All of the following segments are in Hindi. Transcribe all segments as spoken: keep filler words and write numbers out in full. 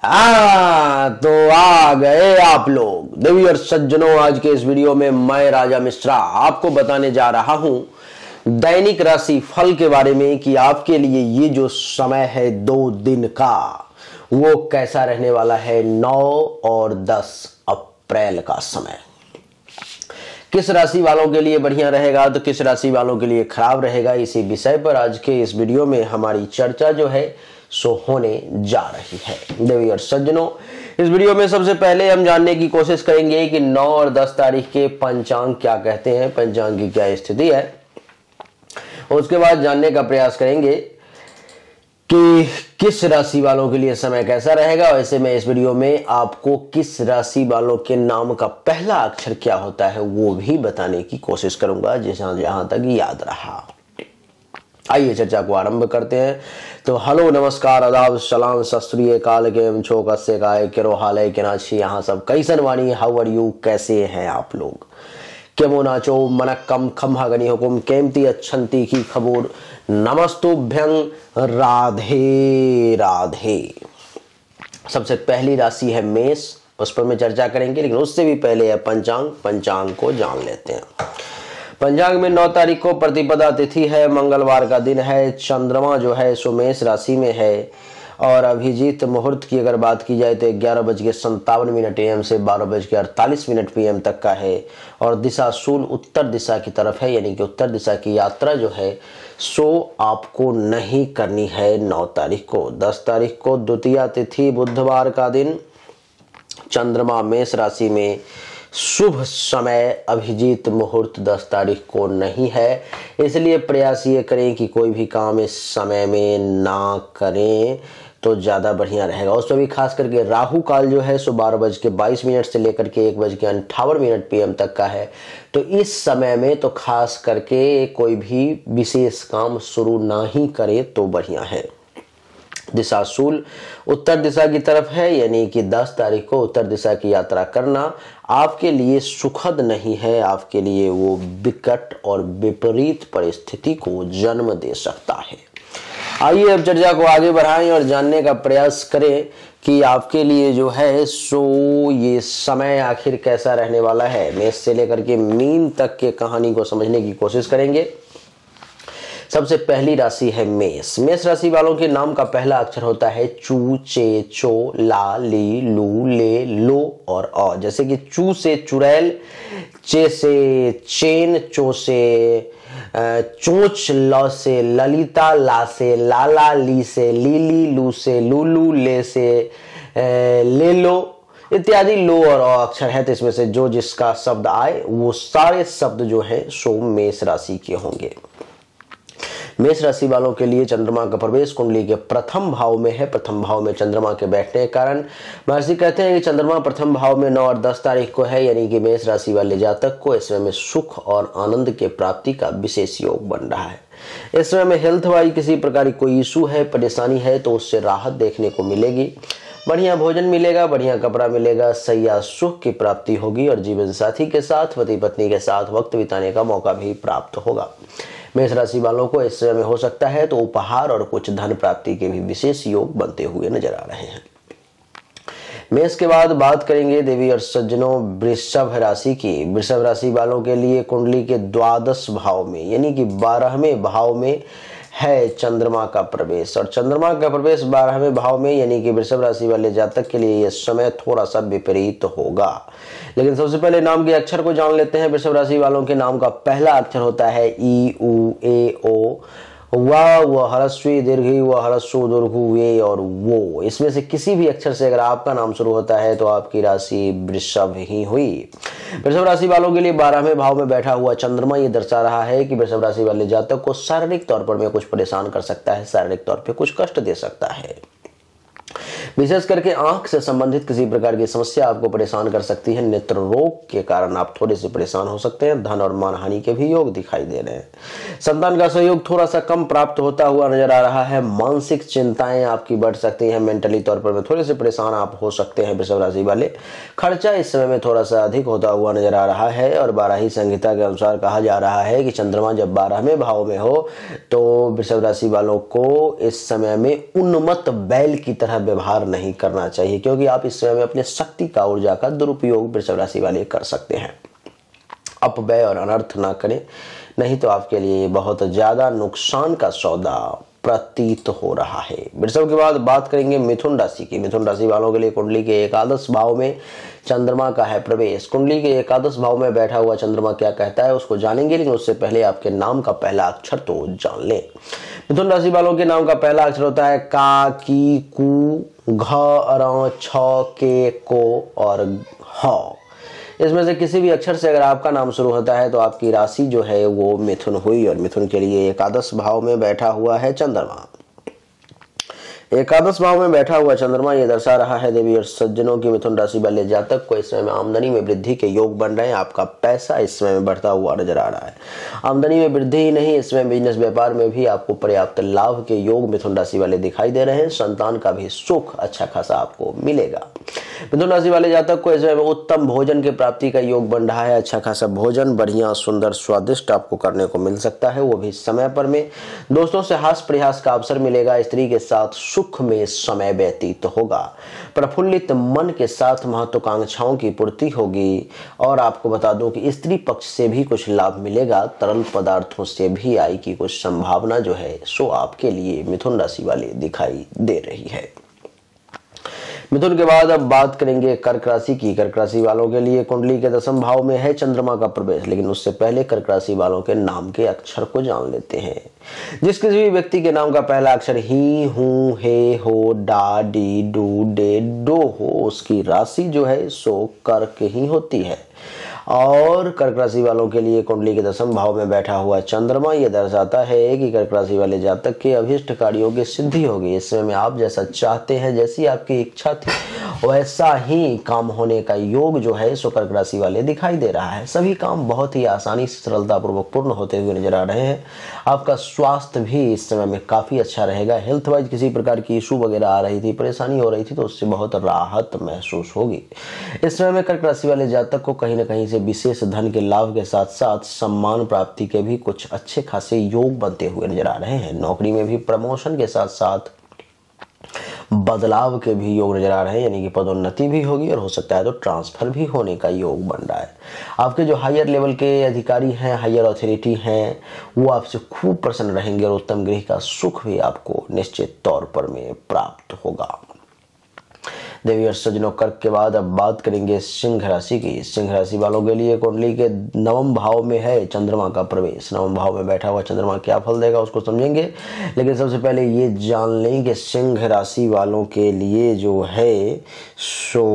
हाँ तो आ गए आप लोग देवी और सज्जनों। आज के इस वीडियो में मैं राजा मिश्रा आपको बताने जा रहा हूं दैनिक राशि फल के बारे में कि आपके लिए ये जो समय है दो दिन का वो कैसा रहने वाला है। नौ और दस अप्रैल का समय किस राशि वालों के लिए बढ़िया रहेगा तो किस राशि वालों के लिए खराब रहेगा, इसी विषय पर आज के इस वीडियो में हमारी चर्चा जो है सो होने जा रही है। देवी और सज्जनों, इस वीडियो में सबसे पहले हम जानने की कोशिश करेंगे कि नौ और दस तारीख के पंचांग क्या कहते हैं, पंचांग की क्या स्थिति है। उसके बाद जानने का प्रयास करेंगे कि किस राशि वालों के लिए समय कैसा रहेगा। वैसे मैं इस वीडियो में आपको किस राशि वालों के नाम का पहला अक्षर क्या होता है वो भी बताने की कोशिश करूंगा, जैसा जहां तक याद रहा। आइए चर्चा को आरंभ करते हैं। तो हेलो, नमस्कार, आदाब, सलाम, सत श्री अकाल, केम छो, कस्से काय, केरो हाल है, केनाची, यहाँ सब कैसन वाणी, हाउ आर यू, कैसे हैं आप लोग, केमो नाचो, मनक्कम खम्हा गनी हुकुम, केमती अच्छंती की खबूर, नमस्तुभ्यं, राधे राधे। सबसे पहली राशि है मेष, उस पर मैं चर्चा करेंगे, लेकिन उससे भी पहले है पंचांग। पंचांग को जान लेते हैं। पंचांग में नौ तारीख को प्रतिपदा तिथि है, मंगलवार का दिन है। चंद्रमा जो है सो मेष राशि में है और अभिजीत मुहूर्त की अगर बात की जाए तो ग्यारह बज के संतावन मिनट एम से बारह बज के अड़तालीस मिनट पी एम तक का है और दिशा शूल उत्तर दिशा की तरफ है, यानी कि उत्तर दिशा की यात्रा जो है सो आपको नहीं करनी है नौ तारीख को। दस तारीख को द्वितीया तिथि बुधवार का दिन, चंद्रमा मेष राशि में, शुभ समय अभिजीत मुहूर्त दस तारीख को नहीं है, इसलिए प्रयास ये करें कि कोई भी काम इस समय में ना करें तो ज़्यादा बढ़िया रहेगा। उसमें भी खास करके राहु काल जो है सो बारह बज के बाईस मिनट से लेकर के एक बज के अंठावन मिनट पी एम तक का है, तो इस समय में तो खास करके कोई भी विशेष काम शुरू ना ही करे तो बढ़िया है। दिशा शूल उत्तर दिशा की तरफ है, यानी कि दस तारीख को उत्तर दिशा की यात्रा करना आपके लिए सुखद नहीं है, आपके लिए वो विकट और विपरीत परिस्थिति को जन्म दे सकता है। आइए अब चर्चा को आगे बढ़ाएं और जानने का प्रयास करें कि आपके लिए जो है सो ये समय आखिर कैसा रहने वाला है। मेष से लेकर के मीन तक के कहानी को समझने की कोशिश करेंगे। सबसे पहली राशि है मेष। मेष राशि वालों के नाम का पहला अक्षर होता है चू, चे, चो, ला, ली, लू, ले, लो और अ। जैसे कि चू से चुड़ैल, चे से चेन, चो से चोंच, ल से ललिता, ला से लाला, ली से लीली, लू से लूलू, ले से ले लो इत्यादि लो और अ अक्षर है। तो इसमें से जो जिसका शब्द आए वो सारे शब्द जो है सो मेष राशि के होंगे। मेष राशि वालों के लिए चंद्रमा का प्रवेश कुंडली के प्रथम भाव में है। प्रथम भाव में चंद्रमा के बैठने के कारण महर्षि कहते हैं कि चंद्रमा प्रथम भाव में नौ और दस तारीख को है, यानी कि मेष राशि वाले जातक को इस समय में सुख और आनंद के प्राप्ति का विशेष योग बन रहा है। इस समय में हेल्थ वाइज किसी प्रकार की कोई इशू है, परेशानी है तो उससे राहत देखने को मिलेगी। बढ़िया भोजन मिलेगा, बढ़िया कपड़ा मिलेगा, सैया सुख की प्राप्ति होगी और जीवन साथी के साथ, पति पत्नी के साथ वक्त बिताने का मौका भी प्राप्त होगा। मेष राशि वालों को इस समय में हो सकता है तो उपहार और कुछ धन प्राप्ति के भी विशेष योग बनते हुए नजर आ रहे हैं। मेष के बाद बात करेंगे देवी और सज्जनों वृषभ राशि की। वृषभ राशि वालों के लिए कुंडली के द्वादश भाव में, यानी कि बारहवें भाव में है चंद्रमा का प्रवेश और चंद्रमा का प्रवेश बारहवें भाव में, यानी कि वृषभ राशि वाले जातक के लिए यह समय थोड़ा सा विपरीत होगा। लेकिन सबसे पहले नाम के अक्षर को जान लेते हैं। वृषभ राशि वालों के नाम का पहला अक्षर होता है ई, उ, ए, ओ, वा, व, हरस्वी, दीर्घी, व, हरस्व, दुर्घु, वे और वो। इसमें से किसी भी अक्षर से अगर आपका नाम शुरू होता है तो आपकी राशि वृषभ ही हुई। वृषभ राशि वालों के लिए बारहवें भाव में बैठा हुआ चंद्रमा ये दर्शा रहा है कि वृषभ राशि वाले जातक को शारीरिक तौर पर में कुछ परेशान कर सकता है, शारीरिक तौर पर कुछ कष्ट दे सकता है। विशेष करके आंख से संबंधित किसी प्रकार की समस्या आपको परेशान कर सकती है। नेत्र रोग के कारण आप थोड़े से परेशान हो सकते हैं। धन और मान हानि के भी योग दिखाई दे रहे हैं। संतान का सहयोग थोड़ा सा कम प्राप्त होता हुआ नजर आ रहा है। मानसिक चिंताएं आपकी बढ़ सकती हैं। मेंटली तौर पर में थोड़े से परेशान आप हो सकते हैं वृषभ राशि वाले। खर्चा इस समय में थोड़ा सा अधिक होता हुआ नजर आ रहा है और बारही संहिता के अनुसार कहा जा रहा है कि चंद्रमा जब बारहवें भाव में हो तो वृषभ राशि वालों को इस समय में उन्मत्त बैल की तरह व्यवहार व्यवहार नहीं करना चाहिए, क्योंकि आप इस समय में अपने शक्ति का, ऊर्जा का दुरुपयोग वृषभ राशि वाले कर सकते हैं। अपव्यय और अनर्थ ना करें, नहीं तो आपके लिए बहुत ज्यादा नुकसान का सौदा प्रतीत हो रहा है। वृषभ के बाद बात करेंगे मिथुन राशि की। मिथुन राशि वालों के लिए कुंडली के एकादश भाव में चंद्रमा का है प्रवेश। कुंडली के एकादश भाव में बैठा हुआ चंद्रमा क्या कहता है उसको जानेंगे, लेकिन उससे पहले आपके नाम का पहला अक्षर तो जान लें। मिथुन राशि वालों के नाम का पहला अक्षर होता है का, की, कु, घ, र, छ, के, को और ह। इसमें से किसी भी अक्षर से अगर आपका नाम शुरू होता है तो आपकी राशि जो है वो मिथुन हुई, और मिथुन के लिए एकादश भाव में बैठा हुआ है चंद्रमा। एकादश भाव में बैठा हुआ चंद्रमा ये दर्शा रहा है देवी और सज्जनों की मिथुन राशि वाले जातक को इस समय में आमदनी में वृद्धि के योग बन रहे हैं। आपका पैसा इस समय में बढ़ता हुआ नजर आ रहा है। आमदनी में वृद्धि ही नहीं, इसमें बिजनेस व्यापार में भी आपको पर्याप्त लाभ के योग मिथुन राशि वाले दिखाई दे रहे हैं। संतान का भी सुख अच्छा खासा आपको मिलेगा। मिथुन राशि वाले जातक को इसमें उत्तम भोजन की प्राप्ति का योग बन रहा है। अच्छा खासा भोजन बढ़िया सुंदर स्वादिष्ट आपको करने को मिल सकता है, वो भी समय पर में। दोस्तों से हास्य प्रयास का अवसर मिलेगा। स्त्री के साथ सुख में समय व्यतीत होगा। प्रफुल्लित मन के साथ महत्वाकांक्षाओं की पूर्ति होगी। और आपको बता दूं कि स्त्री पक्ष से भी कुछ लाभ मिलेगा। तरल पदार्थों से भी आय की कुछ संभावना जो है सो आपके लिए मिथुन राशि वाले दिखाई दे रही है। मिथुन के बाद अब बात करेंगे कर्क राशि की। कर्क राशि वालों के लिए कुंडली के दसम भाव में है चंद्रमा का प्रवेश, लेकिन उससे पहले कर्क राशि वालों के नाम के अक्षर को जान लेते हैं। जिस किसी भी व्यक्ति के नाम का पहला अक्षर ही, हूं, हे, हो, डा, डी, डू, डे, डो हो, उसकी राशि जो है सो कर्क ही होती है। और कर्क राशि वालों के लिए कुंडली के दसम भाव में बैठा हुआ चंद्रमा यह दर्शाता है कि कर्क राशि वाले जातक के अभीष्ट कार्यों की सिद्धि होगी। इस समय में आप जैसा चाहते हैं, जैसी आपकी इच्छा थी, वैसा ही काम होने का योग जो है सो कर्क राशि वाले दिखाई दे रहा है। सभी काम बहुत ही आसानी से सरलता पूर्वक पूर्ण होते हुए नजर आ रहे हैं। आपका स्वास्थ्य भी इस समय में काफी अच्छा रहेगा। हेल्थ वाइज किसी प्रकार की इशू वगैरह आ रही थी, परेशानी हो रही थी, तो उससे बहुत राहत महसूस होगी। इस समय में कर्क राशि वाले जातक को कहीं ना कहीं विशेष धन के लाभ के साथ साथ सम्मान प्राप्ति के भी कुछ अच्छे खासे योग बनते हुए नजर आ रहे हैं। नौकरी में भी प्रमोशन के साथ साथ बदलाव के भी योग नजर आ रहे हैं, यानी कि पदोन्नति भी होगी और हो सकता है तो ट्रांसफर भी होने का योग बन रहा है। आपके जो हायर लेवल के अधिकारी हैं, हायर अथॉरिटी हैं, वो आपसे खूब प्रसन्न रहेंगे और उत्तम गृह का सुख भी आपको निश्चित तौर पर में प्राप्त होगा। देवी और सज्जनों, कर्क के बाद अब बात करेंगे सिंह राशि की। सिंह राशि वालों के लिए कुंडली के नवम भाव में है चंद्रमा का प्रवेश। नवम भाव में बैठा हुआ चंद्रमा क्या फल देगा उसको समझेंगे, लेकिन सबसे पहले ये जान लें कि सिंह राशि वालों के लिए जो है सो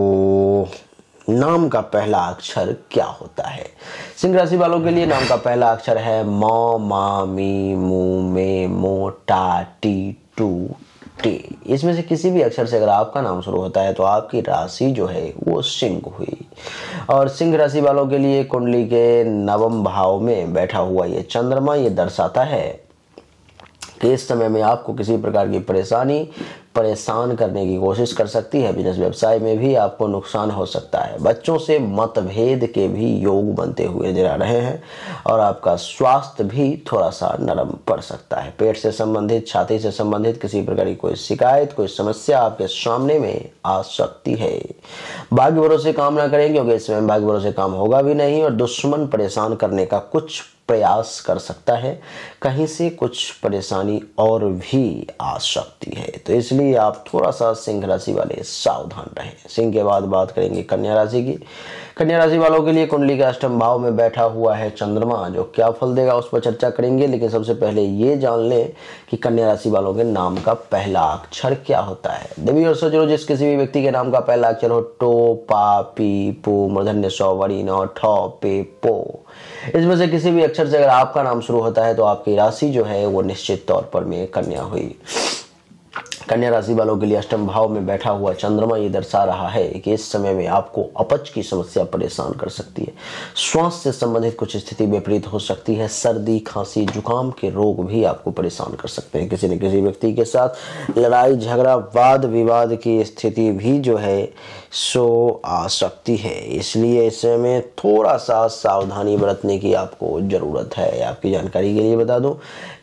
नाम का पहला अक्षर क्या होता है। सिंह राशि वालों के लिए नाम का पहला अक्षर है म, मा, मी, मू, मे, मो, टा, टी, टू, टे। इसमें से किसी भी अक्षर से अगर आपका नाम शुरू होता है तो आपकी राशि जो है वो सिंह हुई। और सिंह राशि वालों के लिए कुंडली के नवम भाव में बैठा हुआ ये चंद्रमा ये दर्शाता है कि इस समय में आपको किसी प्रकार की परेशानी परेशान करने की कोशिश कर सकती है। बिजनेस व्यवसाय में भी आपको नुकसान हो सकता है। बच्चों से मतभेद के भी योग बनते हुए नजर आ रहे हैं और आपका स्वास्थ्य भी थोड़ा सा नरम पड़ सकता है। पेट से संबंधित, छाती से संबंधित किसी प्रकार की कोई शिकायत, कोई समस्या आपके सामने में आ सकती है। भाग्य भरोसे काम ना करें, क्योंकि इस समय भाग्य भरोसे काम होगा भी नहीं और दुश्मन परेशान करने का कुछ प्रयास कर सकता है। कहीं से कुछ परेशानी और भी आ सकती है, तो इसलिए आप थोड़ा सा सिंह राशि वाले सावधान रहें। सिंह के बाद बात करेंगे कन्या राशि की। कन्या राशि वालों के लिए कुंडली के अष्टम भाव में बैठा हुआ है चंद्रमा, जो क्या फल देगा उस पर चर्चा करेंगे, लेकिन सबसे पहले ये जान लें कि कन्या राशि वालों के नाम का पहला अक्षर क्या होता है। देवी और सज्जनों, जिस किसी भी व्यक्ति के नाम का पहला अक्षर हो टो, पा, पी, पू, मूर्धन्य सौ, वरी, नौ, ठौ, पे, पो, इसमें से किसी भी अक्षर से अगर आपका नाम शुरू होता है तो आपकी राशि जो है वो निश्चित तौर पर में कन्या हुई। कन्या राशि वालों के लिए अष्टम भाव में बैठा हुआ चंद्रमा ये दर्शा रहा है कि इस समय में आपको अपच की समस्या परेशान कर सकती है। श्वास से संबंधित कुछ स्थिति विपरीत हो सकती है। सर्दी, खांसी, जुकाम के रोग भी आपको परेशान कर सकते हैं। किसी न किसी व्यक्ति के साथ लड़ाई झगड़ा, वाद विवाद की स्थिति भी जो है सो आ सकती है। इसलिए इस समय थोड़ा सा सावधानी बरतने की आपको जरूरत है। आपकी जानकारी के लिए बता दूं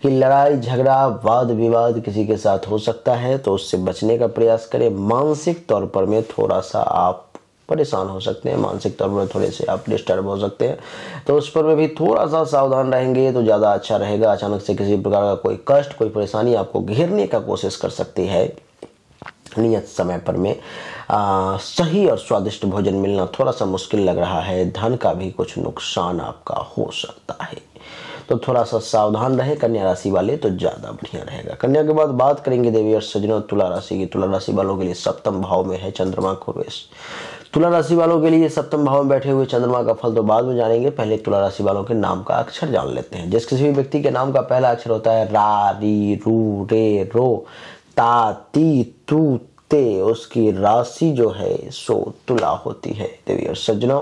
कि लड़ाई झगड़ा वाद विवाद किसी के साथ हो सकता है, तो उससे बचने का प्रयास करें। मानसिक तौर पर में थोड़ा सा आप परेशान हो सकते हैं, मानसिक तौर पर थोड़े से आप डिस्टर्ब हो सकते हैं, तो उस पर में भी थोड़ा सा सावधान रहेंगे तो ज़्यादा अच्छा रहेगा। अचानक से किसी प्रकार का कोई कष्ट, कोई परेशानी आपको घेरने का कोशिश कर सकती है। नियत समय पर में आ, सही और स्वादिष्ट भोजन मिलना थोड़ा सा मुश्किल लग रहा है। धन का भी कुछ नुकसान आपका हो सकता है, तो थोड़ा सा सावधान रहे कन्या राशि वाले, तो ज़्यादा बढ़िया रहेगा। कन्या के बाद बात करेंगे देवी और सज्जनों तुला राशि की। तुला राशि वालों के लिए सप्तम भाव में है चंद्रमा का प्रवेश। तुला राशि वालों के लिए सप्तम भाव में बैठे हुए चंद्रमा का फल तो बाद में जानेंगे, पहले तुला राशि वालों के नाम का अक्षर जान लेते हैं। जिस किसी भी व्यक्ति के नाम का पहला अक्षर होता है रा, री, रू, रे, रो, ता, ती, तू, ते, उसकी राशि जो है सो तुला होती है। देवी और सज्जनों,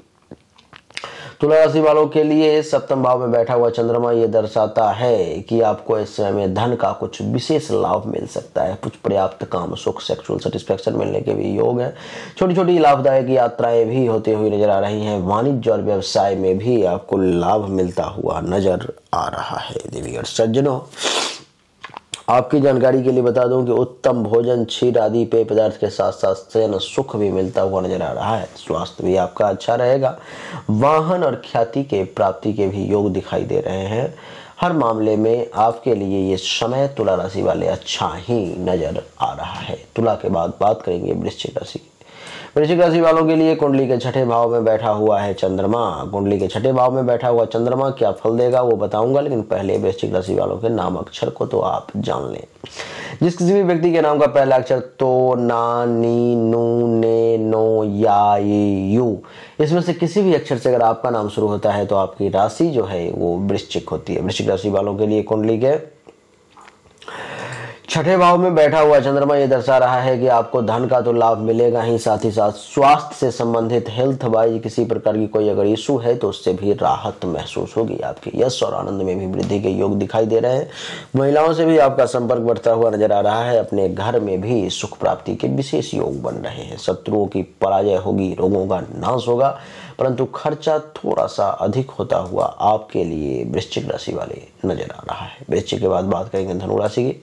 तुला राशि वालों के लिए सप्तम भाव में बैठा हुआ चंद्रमा ये दर्शाता है कि आपको इस समय में धन का कुछ विशेष लाभ मिल सकता है। कुछ पर्याप्त काम सुख, सेक्सुअल सेटिस्फेक्शन मिलने के भी योग है। छोटी छोटी लाभदायक यात्राएं भी होती हुई नजर आ रही हैं। वाणिज्य और व्यवसाय में भी आपको लाभ मिलता हुआ नजर आ रहा है। देवी और सज्जनों, आपकी जानकारी के लिए बता दूं कि उत्तम भोजन, क्षीर आदि पेय पदार्थ के साथ साथ शयन सुख भी मिलता हुआ नजर आ रहा है। स्वास्थ्य भी आपका अच्छा रहेगा। वाहन और ख्याति के प्राप्ति के भी योग दिखाई दे रहे हैं। हर मामले में आपके लिए ये समय तुला राशि वाले अच्छा ही नजर आ रहा है। तुला के बाद बात करेंगे वृश्चिक राशि। वृश्चिक राशि वालों के लिए कुंडली के छठे भाव में बैठा हुआ है चंद्रमा। कुंडली के छठे भाव में बैठा हुआ चंद्रमा क्या फल देगा वो बताऊंगा, लेकिन पहले वृश्चिक राशि वालों के नाम अक्षर को तो आप जान लें। जिस किसी भी व्यक्ति के नाम का पहला अक्षर तो, ना, नी, नू, ने, नो, या, ये, यू, इसमें से किसी भी अक्षर से अगर आपका नाम शुरू होता है तो आपकी राशि जो है वो वृश्चिक होती है। वृश्चिक राशि वालों के लिए कुंडली के छठे भाव में बैठा हुआ चंद्रमा ये दर्शा रहा है कि आपको धन का तो लाभ मिलेगा ही, साथ ही साथ स्वास्थ्य से संबंधित हेल्थ वाइज किसी प्रकार की कोई अगर इशू है तो उससे भी राहत महसूस होगी। आपके यश और आनंद में भी वृद्धि के योग दिखाई दे रहे हैं। महिलाओं से भी आपका संपर्क बढ़ता हुआ नजर आ रहा है। अपने घर में भी सुख प्राप्ति के विशेष योग बन रहे हैं। शत्रुओं की पराजय होगी, रोगों का नाश होगा, परंतु खर्चा थोड़ा सा अधिक होता हुआ आपके लिए वृश्चिक राशि वाले नजर आ रहा है। वृश्चिक के बाद बात करेंगे धनु राशि की।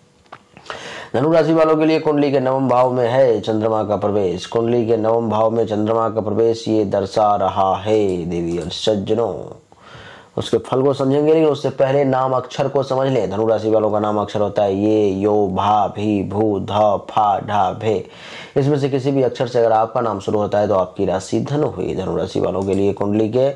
धनु राशि वालों के लिए कुंडली के नवम भाव में है चंद्रमा का प्रवेश। कुंडली के नवम भाव में चंद्रमा का प्रवेश ये दर्शा रहा है देवी और सज्जनों। उसके फल को समझेंगे, लेकिन उससे पहले नाम अक्षर को समझ लें। धनु राशि वालों का नाम अक्षर होता है ये, यो, भा, भी, भू, ध, फा, ढा, भे। इसमें से किसी भी अक्षर से अगर आपका नाम शुरू होता है तो आपकी राशि धनु हुई। धनु राशि वालों के लिए कुंडली के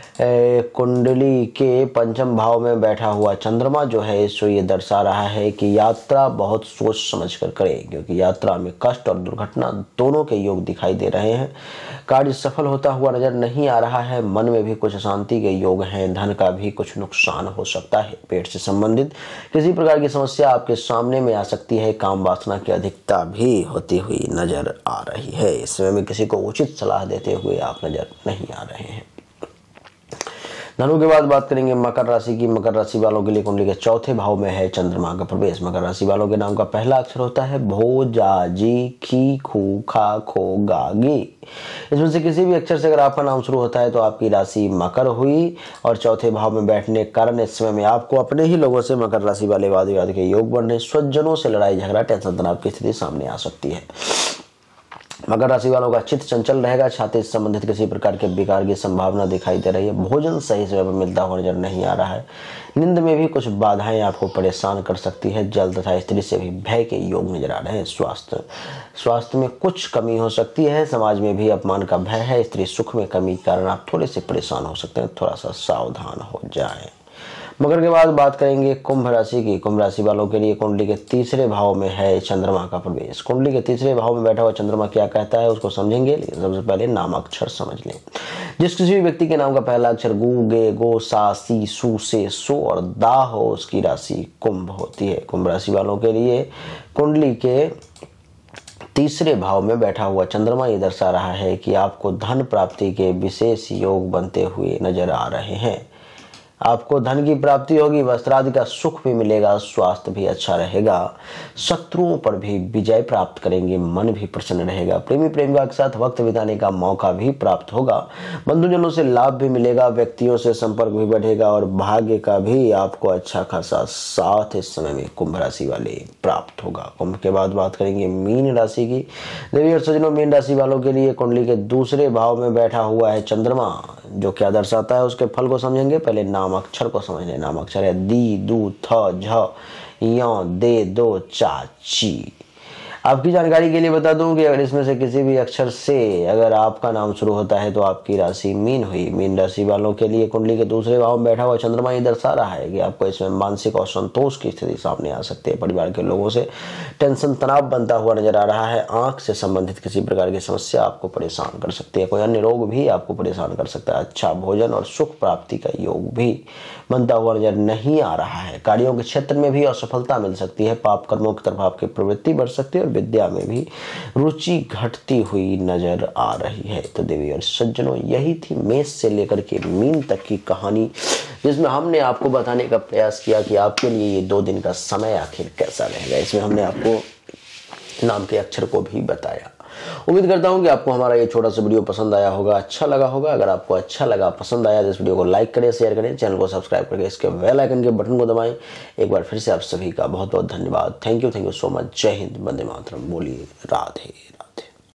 कुंडली के पंचम भाव में बैठा हुआ चंद्रमा जो है सो ये दर्शा रहा है कि यात्रा बहुत सोच समझ कर करें, क्योंकि यात्रा में कष्ट और दुर्घटना दोनों के योग दिखाई दे रहे हैं। कार्य सफल होता हुआ नजर नहीं आ रहा है। मन में भी कुछ अशांति के योग हैं। धन का भी कुछ नुकसान हो सकता है। पेट से संबंधित किसी प्रकार की समस्या आपके सामने में आ सकती है। काम वासना की अधिकता भी होती हुई नजर आ रही है। इस समय में किसी को उचित सलाह देते हुए आप नजर नहीं आ रहे हैं। धनु के बाद बात करेंगे मकर राशि की। मकर राशि वालों के लिए कुंडली के चौथे भाव में है चंद्रमा का प्रवेश। मकर राशि वालों के नाम का पहला अक्षर होता है भो, जा, जी, खी, खू, खा, खो, गा, गी। इसमें से किसी भी अक्षर से अगर आपका नाम शुरू होता है तो आपकी राशि मकर हुई, और चौथे भाव में बैठने के कारण इस समय में आपको अपने ही लोगों से मकर राशि वाले वाद विवाद के योग बढ़ने, स्वजनों से लड़ाई झगड़ा, टेंशन तनाव की स्थिति सामने आ सकती है। मकर राशि वालों का चित्त चंचल रहेगा। छाती से संबंधित किसी प्रकार के विकार की संभावना दिखाई दे रही है। भोजन सही समय पर मिलता हुआ नजर नहीं आ रहा है। नींद में भी कुछ बाधाएं आपको परेशान कर सकती है। जल तथा स्त्री से भी भय के योग नजर आ रहे हैं। स्वास्थ्य स्वास्थ्य में कुछ कमी हो सकती है। समाज में भी अपमान का भय है। स्त्री सुख में कमी के कारण आप थोड़े से परेशान हो सकते हैं। थोड़ा सा सावधान हो जाएं। मकर के बाद बात करेंगे कुंभ राशि की। कुंभ राशि वालों के लिए कुंडली के तीसरे भाव में है चंद्रमा का प्रवेश। कुंडली के तीसरे भाव में बैठा हुआ चंद्रमा क्या कहता है उसको समझेंगे, लेकिन सबसे पहले नाम अक्षर समझ लें। जिस किसी भी व्यक्ति के नाम का पहला अक्षर गु, गे, गो, सा, सी, सु, से, सो और दा हो उसकी राशि कुंभ होती है। कुंभ राशि वालों के लिए कुंडली के तीसरे भाव में बैठा हुआ चंद्रमा ये दर्शा रहा है कि आपको धन प्राप्ति के विशेष योग बनते हुए नजर आ रहे हैं। आपको धन की प्राप्ति होगी, वस्त्र आदि का सुख भी मिलेगा, स्वास्थ्य भी अच्छा रहेगा, शत्रुओं पर भी विजय प्राप्त करेंगे, मन भी प्रसन्न रहेगा, प्रेमी प्रेमिका के साथ वक्त बिताने का मौका भी प्राप्त होगा, बंधुजनों से लाभ भी मिलेगा, व्यक्तियों से संपर्क भी बढ़ेगा और भाग्य का भी आपको अच्छा खासा साथ इस समय में कुंभ राशि वाले प्राप्त होगा। कुंभ के बाद बात करेंगे मीन राशि की। देवी और सज्जनों, मीन राशि वालों के लिए कुंडली के दूसरे भाव में बैठा हुआ है चंद्रमा, जो क्या दर्शाता है उसके फल को समझेंगे। पहले नाम अक्षर को समझ लें। नाम अक्षर है दी, दू, थ, झ, य, दे, दो, चा, ची। आपकी जानकारी के लिए बता दूं कि अगर इसमें से किसी भी अक्षर से अगर आपका नाम शुरू होता है तो आपकी राशि मीन हुई। मीन राशि वालों के लिए कुंडली के दूसरे भाव में बैठा हुआ चंद्रमा ये दर्शा रहा है कि आपको इसमें मानसिक और संतोष की स्थिति सामने आ सकती है। परिवार के लोगों से टेंशन तनाव बनता हुआ नजर आ रहा है। आंख से संबंधित किसी प्रकार की समस्या आपको परेशान कर सकती है। कोई अन्य रोग भी आपको परेशान कर सकता है। अच्छा भोजन और सुख प्राप्ति का योग भी बनता हुआ नजर नहीं आ रहा है। कार्यों के क्षेत्र में भी असफलता मिल सकती है। पाप कर्मों की तरफ आपकी प्रवृत्ति बढ़ सकती है और विद्या में भी रुचि घटती हुई नजर आ रही है। तो देवी और सज्जनों, यही थी मेष से लेकर के मीन तक की कहानी, जिसमें हमने आपको बताने का प्रयास किया कि आपके लिए ये दो दिन का समय आखिर कैसा रहेगा। इसमें हमने आपको नाम के अक्षर को भी बताया। उम्मीद करता हूं कि आपको हमारा ये छोटा सा वीडियो पसंद आया होगा, अच्छा लगा होगा। अगर आपको अच्छा लगा, पसंद आया तो इस वीडियो को लाइक करें, शेयर करें, चैनल को सब्सक्राइब करके इसके बेल आइकन के बटन को दबाएं। एक बार फिर से आप सभी का बहुत बहुत धन्यवाद। Thank you, thank you so much. Jai Hind, Vande Mataram. बोलिए राधे राधे।